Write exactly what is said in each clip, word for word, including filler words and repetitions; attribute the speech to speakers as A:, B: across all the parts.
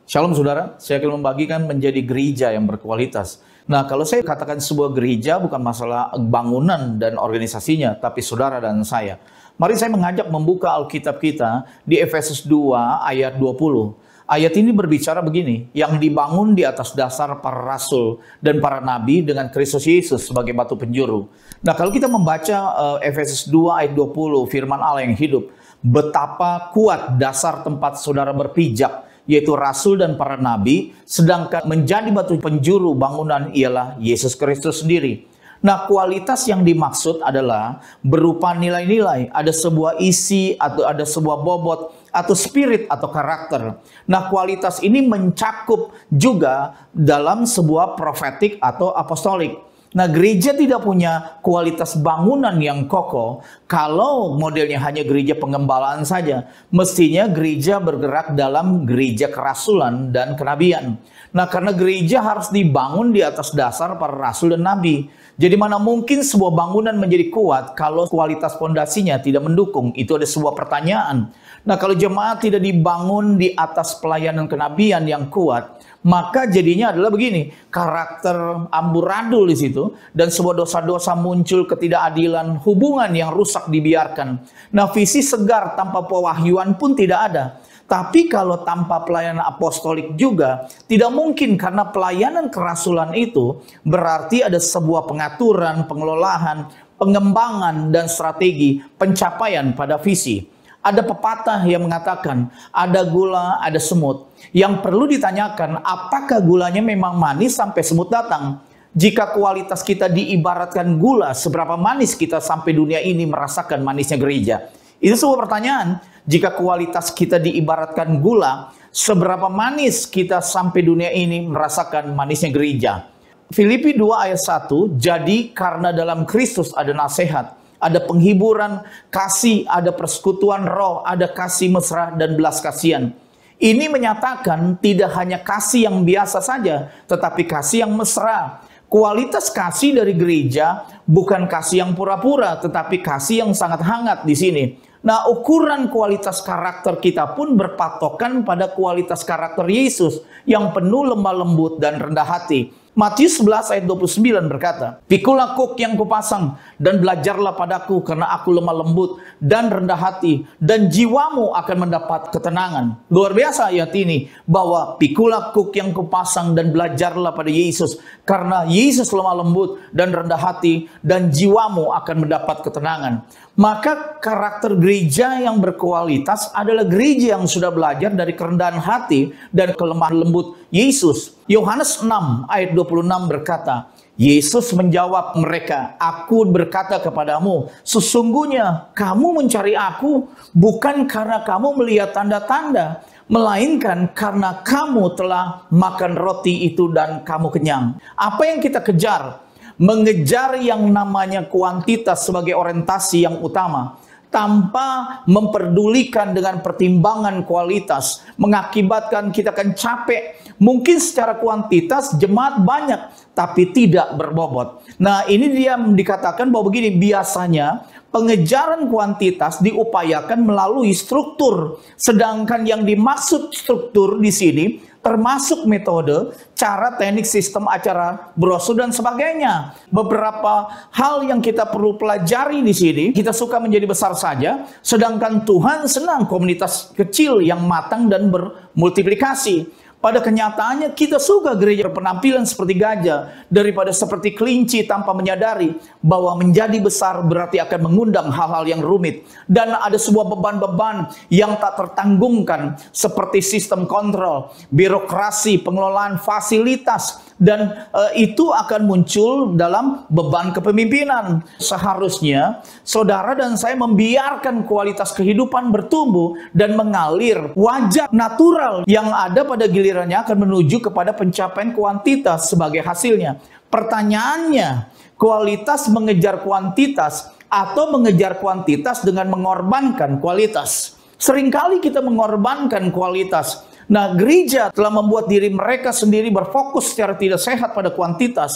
A: Shalom saudara, saya akan membagikan menjadi gereja yang berkualitas. Nah, kalau saya katakan sebuah gereja bukan masalah bangunan dan organisasinya, tapi saudara dan saya. Mari saya mengajak membuka Alkitab kita di Efesus dua ayat dua puluh. Ayat ini berbicara begini, yang dibangun di atas dasar para rasul dan para nabi dengan Kristus Yesus sebagai batu penjuru. Nah, kalau kita membaca uh, Efesus dua ayat dua puluh, firman Allah yang hidup, betapa kuat dasar tempat saudara berpijak, yaitu rasul dan para nabi, sedangkan menjadi batu penjuru bangunan ialah Yesus Kristus sendiri. Nah, kualitas yang dimaksud adalah berupa nilai-nilai, ada sebuah isi atau ada sebuah bobot atau spirit atau karakter. Nah, kualitas ini mencakup juga dalam sebuah profetik atau apostolik. Nah, gereja tidak punya kualitas bangunan yang kokoh kalau modelnya hanya gereja pengembalaan saja. Mestinya gereja bergerak dalam gereja kerasulan dan kenabian. Nah, karena gereja harus dibangun di atas dasar para rasul dan nabi. Jadi mana mungkin sebuah bangunan menjadi kuat kalau kualitas fondasinya tidak mendukung? Itu ada sebuah pertanyaan. Nah, kalau jemaat tidak dibangun di atas pelayanan kenabian yang kuat, maka jadinya adalah begini, karakter amburadul di situ, dan sebuah dosa-dosa muncul, ketidakadilan, hubungan yang rusak dibiarkan. Nah, visi segar tanpa pewahyuan pun tidak ada. Tapi kalau tanpa pelayanan apostolik juga, tidak mungkin, karena pelayanan kerasulan itu berarti ada sebuah pengaturan, pengelolaan, pengembangan, dan strategi pencapaian pada visi. Ada pepatah yang mengatakan, ada gula, ada semut. Yang perlu ditanyakan, apakah gulanya memang manis sampai semut datang? Jika kualitas kita diibaratkan gula, seberapa manis kita sampai dunia ini merasakan manisnya gereja? Itu sebuah pertanyaan. Jika kualitas kita diibaratkan gula, seberapa manis kita sampai dunia ini merasakan manisnya gereja? Filipi dua ayat satu, jadi karena dalam Kristus ada nasihat, ada penghiburan, kasih, ada persekutuan roh, ada kasih mesra dan belas kasihan. Ini menyatakan tidak hanya kasih yang biasa saja, tetapi kasih yang mesra. Kualitas kasih dari gereja bukan kasih yang pura-pura, tetapi kasih yang sangat hangat di sini. Nah, ukuran kualitas karakter kita pun berpatokan pada kualitas karakter Yesus yang penuh lemah lembut dan rendah hati. Matius sebelas ayat dua puluh sembilan berkata, "Pikulah kuk yang kupasang dan belajarlah padaku karena aku lemah lembut dan rendah hati, dan jiwamu akan mendapat ketenangan." Luar biasa ayat ini, bahwa pikulah kuk yang kupasang dan belajarlah pada Yesus karena Yesus lemah lembut dan rendah hati, dan jiwamu akan mendapat ketenangan. Maka karakter gereja yang berkualitas adalah gereja yang sudah belajar dari kerendahan hati dan kelemah lembut Yesus. Yohanes enam ayat dua puluh enam berkata, Yesus menjawab mereka, "Aku berkata kepadamu, sesungguhnya kamu mencari aku bukan karena kamu melihat tanda-tanda, melainkan karena kamu telah makan roti itu dan kamu kenyang." Apa yang kita kejar? Mengejar yang namanya kuantitas sebagai orientasi yang utama, tanpa memperdulikan dengan pertimbangan kualitas, mengakibatkan kita akan capek. Mungkin secara kuantitas jemaat banyak, tapi tidak berbobot. Nah, ini dia dikatakan bahwa begini, biasanya pengejaran kuantitas diupayakan melalui struktur, sedangkan yang dimaksud struktur di sini termasuk metode, cara, teknik, sistem, acara, brosur, dan sebagainya. Beberapa hal yang kita perlu pelajari di sini, kita suka menjadi besar saja, sedangkan Tuhan senang komunitas kecil yang matang dan bermultiplikasi. Pada kenyataannya kita suka gereja berpenampilan seperti gajah daripada seperti kelinci tanpa menyadari bahwa menjadi besar berarti akan mengundang hal-hal yang rumit. Dan ada sebuah beban-beban yang tak tertanggungkan seperti sistem kontrol, birokrasi, pengelolaan fasilitas. Dan e, itu akan muncul dalam beban kepemimpinan. Seharusnya saudara dan saya membiarkan kualitas kehidupan bertumbuh dan mengalir. Wajah natural yang ada pada gilirannya akan menuju kepada pencapaian kuantitas sebagai hasilnya. Pertanyaannya, kualitas mengejar kuantitas atau mengejar kuantitas dengan mengorbankan kualitas? Seringkali kita mengorbankan kualitas. Nah, gereja telah membuat diri mereka sendiri berfokus secara tidak sehat pada kuantitas.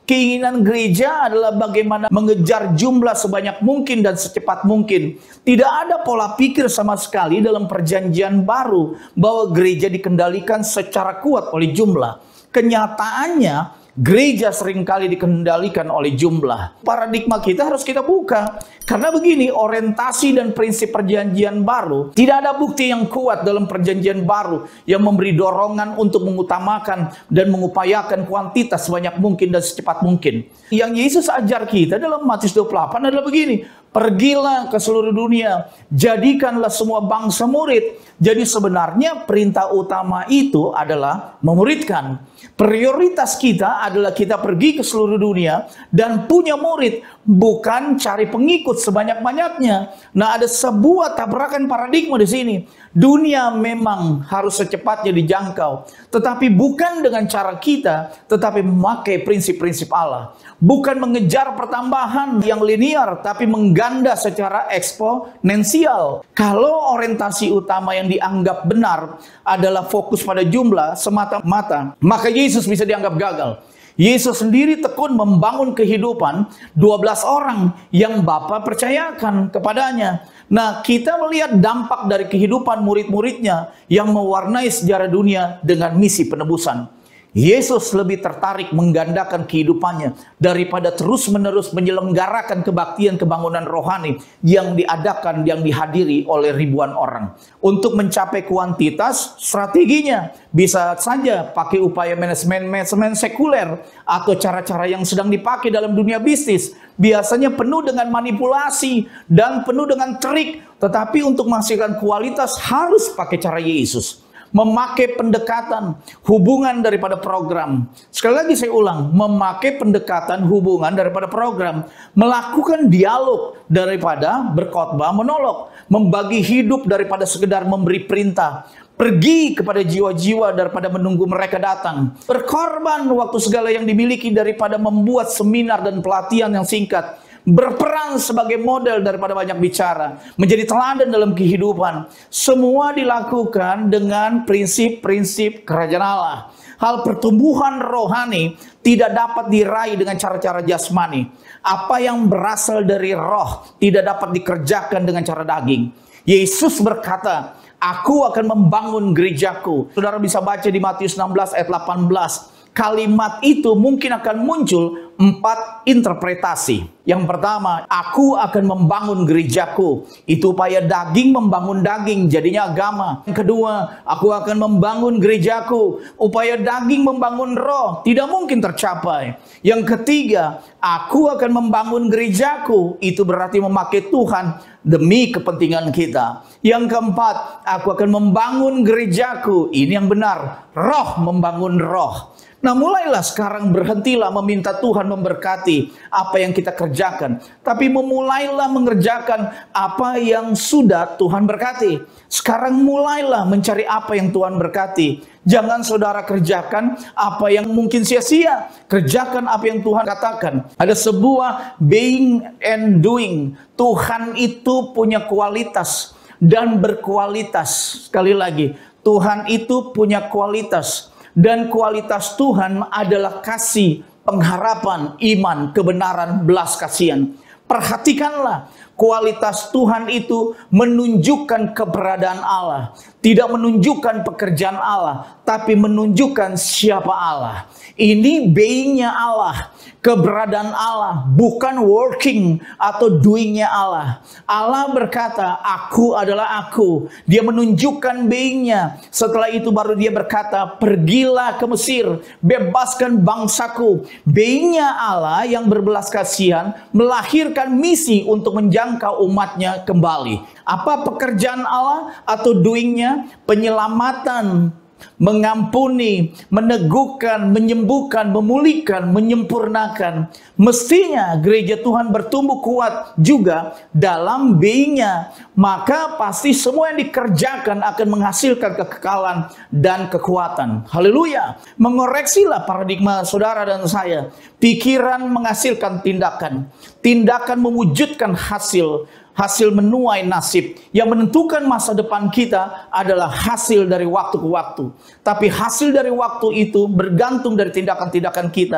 A: Keinginan gereja adalah bagaimana mengejar jumlah sebanyak mungkin dan secepat mungkin. Tidak ada pola pikir sama sekali dalam perjanjian baru bahwa gereja dikendalikan secara kuat oleh jumlah. Kenyataannya, gereja seringkali dikendalikan oleh jumlah. Paradigma kita harus kita buka. Karena begini, orientasi dan prinsip perjanjian baru, tidak ada bukti yang kuat dalam perjanjian baru yang memberi dorongan untuk mengutamakan dan mengupayakan kuantitas sebanyak mungkin dan secepat mungkin. Yang Yesus ajar kita dalam Matius dua puluh delapan adalah begini, pergilah ke seluruh dunia, jadikanlah semua bangsa murid. Jadi sebenarnya perintah utama itu adalah memuridkan. Prioritas kita adalah kita pergi ke seluruh dunia dan punya murid, bukan cari pengikut sebanyak-banyaknya. Nah, ada sebuah tabrakan paradigma di sini. Dunia memang harus secepatnya dijangkau, tetapi bukan dengan cara kita, tetapi memakai prinsip-prinsip Allah. Bukan mengejar pertambahan yang linear, tapi mengganda secara eksponensial. Kalau orientasi utama yang dianggap benar adalah fokus pada jumlah semata-mata, maka Yesus bisa dianggap gagal. Yesus sendiri tekun membangun kehidupan dua belas orang yang Bapa percayakan kepadanya. Nah, kita melihat dampak dari kehidupan murid-muridnya yang mewarnai sejarah dunia dengan misi penebusan. Yesus lebih tertarik menggandakan kehidupannya daripada terus-menerus menyelenggarakan kebaktian kebangunan rohani yang diadakan, yang dihadiri oleh ribuan orang. Untuk mencapai kuantitas, strateginya bisa saja pakai upaya manajemen-manajemen sekuler atau cara-cara yang sedang dipakai dalam dunia bisnis. Biasanya penuh dengan manipulasi dan penuh dengan trik, tetapi untuk menghasilkan kualitas harus pakai cara Yesus. Memakai pendekatan hubungan daripada program. Sekali lagi saya ulang, memakai pendekatan hubungan daripada program. Melakukan dialog daripada berkhotbah monolog. Membagi hidup daripada sekedar memberi perintah. Pergi kepada jiwa-jiwa daripada menunggu mereka datang. Berkorban waktu segala yang dimiliki daripada membuat seminar dan pelatihan yang singkat. Berperan sebagai model daripada banyak bicara, menjadi teladan dalam kehidupan. Semua dilakukan dengan prinsip-prinsip kerajaan Allah. Hal pertumbuhan rohani tidak dapat diraih dengan cara-cara jasmani. Apa yang berasal dari roh tidak dapat dikerjakan dengan cara daging. Yesus berkata, aku akan membangun gerejaku. Saudara bisa baca di Matius enam belas ayat delapan belas. Kalimat itu mungkin akan muncul empat interpretasi. Yang pertama, aku akan membangun gerejaku. Itu upaya daging membangun daging, jadinya agama. Yang kedua, aku akan membangun gerejaku. Upaya daging membangun roh, tidak mungkin tercapai. Yang ketiga, aku akan membangun gerejaku. Itu berarti memakai Tuhan demi kepentingan kita. Yang keempat, aku akan membangun gerejaku. Ini yang benar, roh membangun roh. Nah, mulailah sekarang, berhentilah meminta Tuhan memberkati apa yang kita kerjakan, tapi memulailah mengerjakan apa yang sudah Tuhan berkati. Sekarang mulailah mencari apa yang Tuhan berkati. Jangan saudara kerjakan apa yang mungkin sia-sia. Kerjakan apa yang Tuhan katakan. Ada sebuah being and doing. Tuhan itu punya kualitas dan berkualitas. Sekali lagi, Tuhan itu punya kualitas. Dan kualitas Tuhan adalah kasih, pengharapan, iman, kebenaran, belas kasihan. Perhatikanlah, kualitas Tuhan itu menunjukkan keberadaan Allah. Tidak menunjukkan pekerjaan Allah, tapi menunjukkan siapa Allah. Ini being-nya Allah, keberadaan Allah, bukan working atau doing-nya Allah. Allah berkata, aku adalah aku. Dia menunjukkan being-nya. Setelah itu baru dia berkata, pergilah ke Mesir, bebaskan bangsaku. Being-nya Allah yang berbelas kasihan melahirkan misi untuk menjangkau umatnya kembali. Apa pekerjaan Allah atau doing-nya? Penyelamatan, mengampuni, meneguhkan, menyembuhkan, memulihkan, menyempurnakan. Mestinya gereja Tuhan bertumbuh kuat juga dalam being-nya. Maka pasti semua yang dikerjakan akan menghasilkan kekekalan dan kekuatan. Haleluya. Mengoreksilah paradigma saudara dan saya. Pikiran menghasilkan tindakan. Tindakan mewujudkan hasil. Hasil menuai nasib. Yang menentukan masa depan kita adalah hasil dari waktu ke waktu. Tapi hasil dari waktu itu bergantung dari tindakan-tindakan kita.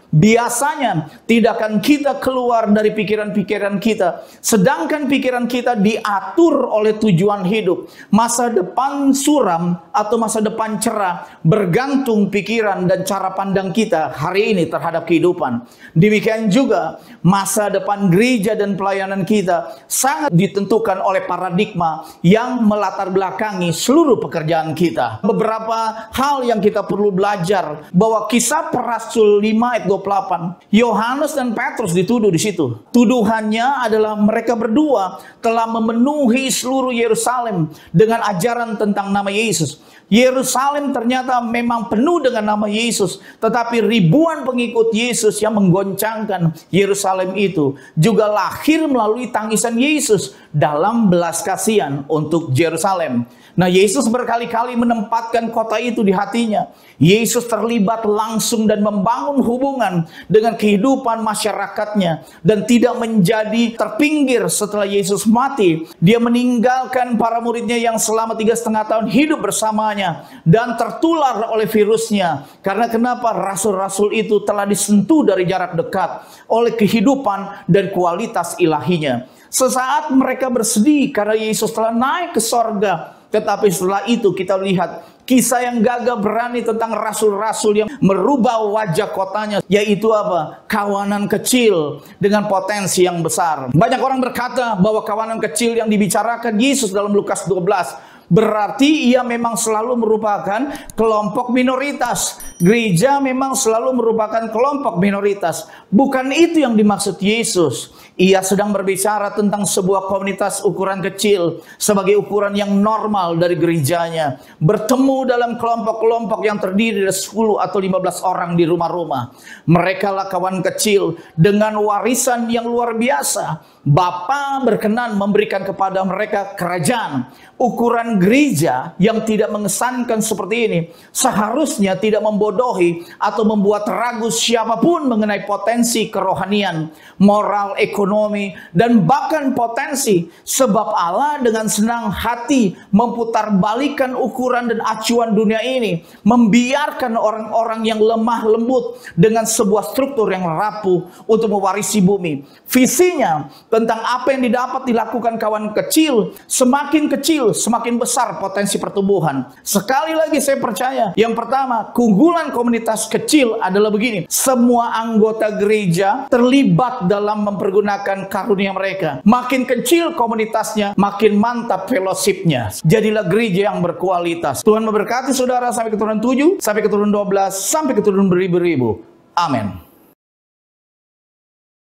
A: Biasanya tidak akan kita keluar dari pikiran-pikiran kita, sedangkan pikiran kita diatur oleh tujuan hidup. Masa depan suram atau masa depan cerah bergantung pikiran dan cara pandang kita hari ini terhadap kehidupan. Demikian juga masa depan gereja dan pelayanan kita sangat ditentukan oleh paradigma yang melatar belakangi seluruh pekerjaan kita. Beberapa hal yang kita perlu belajar bahwa Kisah Para Rasul lima ayat dua puluh delapan, Yohanes dan Petrus dituduh di situ. Tuduhannya adalah mereka berdua telah memenuhi seluruh Yerusalem dengan ajaran tentang nama Yesus. Yerusalem ternyata memang penuh dengan nama Yesus, tetapi ribuan pengikut Yesus yang menggoncangkan Yerusalem itu juga lahir melalui tangisan Yesus dalam belas kasihan untuk Yerusalem. Nah, Yesus berkali-kali menempatkan kota itu di hatinya. Yesus terlibat langsung dan membangun hubungan dengan kehidupan masyarakatnya dan tidak menjadi terpinggir setelah Yesus mati. Dia meninggalkan para muridnya yang selama tiga setengah tahun hidup bersamanya dan tertular oleh virusnya. Karena kenapa? Rasul-rasul itu telah disentuh dari jarak dekat oleh kehidupan dan kualitas ilahinya. Sesaat mereka bersedih karena Yesus telah naik ke sorga. Tetapi setelah itu kita lihat kisah yang gagah berani tentang rasul-rasul yang merubah wajah kotanya, yaitu apa? Kawanan kecil dengan potensi yang besar. Banyak orang berkata bahwa kawanan kecil yang dibicarakan Yesus dalam Lukas dua belas berarti ia memang selalu merupakan kelompok minoritas. Gereja memang selalu merupakan kelompok minoritas. Bukan itu yang dimaksud Yesus. Ia sedang berbicara tentang sebuah komunitas ukuran kecil sebagai ukuran yang normal dari gerejanya. Bertemu dalam kelompok-kelompok yang terdiri dari sepuluh atau lima belas orang di rumah-rumah. Mereka lah kawan kecil dengan warisan yang luar biasa. Bapa berkenan memberikan kepada mereka kerajaan. Ukuran gereja yang tidak mengesankan seperti ini seharusnya tidak membodohi atau membuat ragu siapapun mengenai potensi kerohanian, moral, ekonomi, dan bahkan potensi. Sebab Allah dengan senang hati memutarbalikkan ukuran dan acuan dunia ini, membiarkan orang-orang yang lemah lembut dengan sebuah struktur yang rapuh untuk mewarisi bumi. Visinya tentang apa yang didapat dilakukan kawan kecil, semakin kecil semakin besar potensi pertumbuhan. Sekali lagi saya percaya, yang pertama, keunggulan komunitas kecil adalah begini: semua anggota gereja terlibat dalam mempergunakan karunia mereka. Makin kecil komunitasnya, makin mantap fellowshipnya. Jadilah gereja yang berkualitas. Tuhan memberkati saudara sampai keturunan tujuh, sampai keturunan dua belas, sampai keturunan beribu-ribu. Amin.